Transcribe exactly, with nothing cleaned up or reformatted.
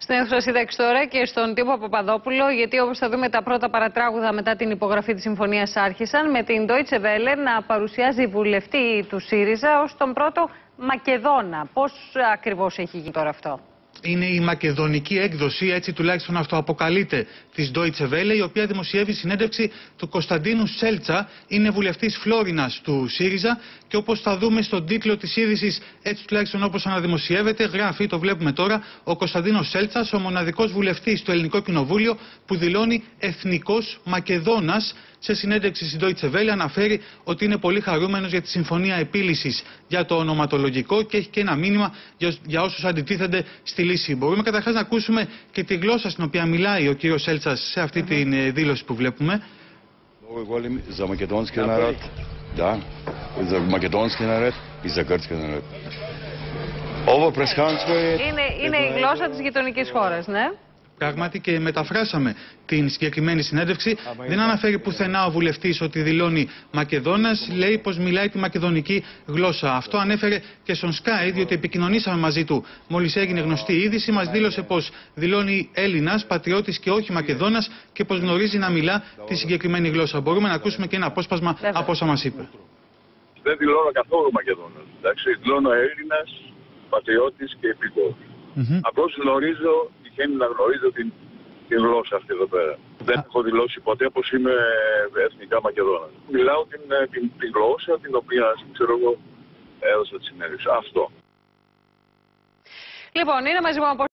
Στην αίθουσα σύνταξη τώρα και στον Τίμο Παπαδόπουλο, γιατί όπως θα δούμε τα πρώτα παρατράγουδα μετά την υπογραφή της συμφωνίας άρχισαν, με την Deutsche Welle να παρουσιάζει βουλευτή του ΣΥΡΙΖΑ ως τον πρώτο Μακεδόνα. Πώς ακριβώς έχει γίνει τώρα αυτό? Είναι η μακεδονική έκδοση, έτσι τουλάχιστον αυτοαποκαλείται, της Deutsche Welle, η οποία δημοσιεύει συνέντευξη του Κωνσταντίνου Σέλτσα. Είναι βουλευτής Φλόρινας του ΣΥΡΙΖΑ και όπως θα δούμε στον τίτλο της είδησης, έτσι τουλάχιστον όπως αναδημοσιεύεται, γράφει, το βλέπουμε τώρα, ο Κωνσταντίνος Σέλτσας, ο μοναδικός βουλευτής στο Ελληνικό Κοινοβούλιο που δηλώνει εθνικός Μακεδόνας. Σε συνέντευξη στην Deutsche Welle αναφέρει ότι είναι πολύ χαρούμενος για τη συμφωνία επίλυσης για το ονοματολογικό και έχει και ένα μήνυμα για, για όσους αντιτίθενται στη λύση. Μπορούμε καταρχάς να ακούσουμε και τη γλώσσα στην οποία μιλάει ο κύριος Σέλτσας σε αυτή mm-hmm. τη δήλωση που βλέπουμε. Είναι, είναι η γλώσσα της γειτονικής χώρας, ναι. Πράγματι, και μεταφράσαμε την συγκεκριμένη συνέντευξη. Δεν αναφέρει πουθενά ο βουλευτής ότι δηλώνει Μακεδόνας, λέει πως μιλάει τη μακεδονική γλώσσα. Αυτό ανέφερε και στον Sky, διότι επικοινωνήσαμε μαζί του μόλις έγινε γνωστή η είδηση. Μας δήλωσε πως δηλώνει Έλληνας, πατριώτης και όχι Μακεδόνας και πως γνωρίζει να μιλά τη συγκεκριμένη γλώσσα. Μπορούμε να ακούσουμε και ένα απόσπασμα από όσα μας είπε. Δεν δηλώνω καθόλου Μακεδόνας. Εντάξει, δηλώνω Έλληνας, πατριώτης και υπηκός. Mm-hmm. Απλώς γνωρίζω. Τυχαίνει να γνωρίζω την, την γλώσσα αυτή εδώ πέρα. Δεν έχω δηλώσει ποτέ πως είμαι εθνικά Μακεδόνας. Μιλάω την, την, την γλώσσα την οποία, ξέρω εγώ, έδωσα τη συνέντευξη. Αυτό. Λοιπόν, είναι μαζί μου από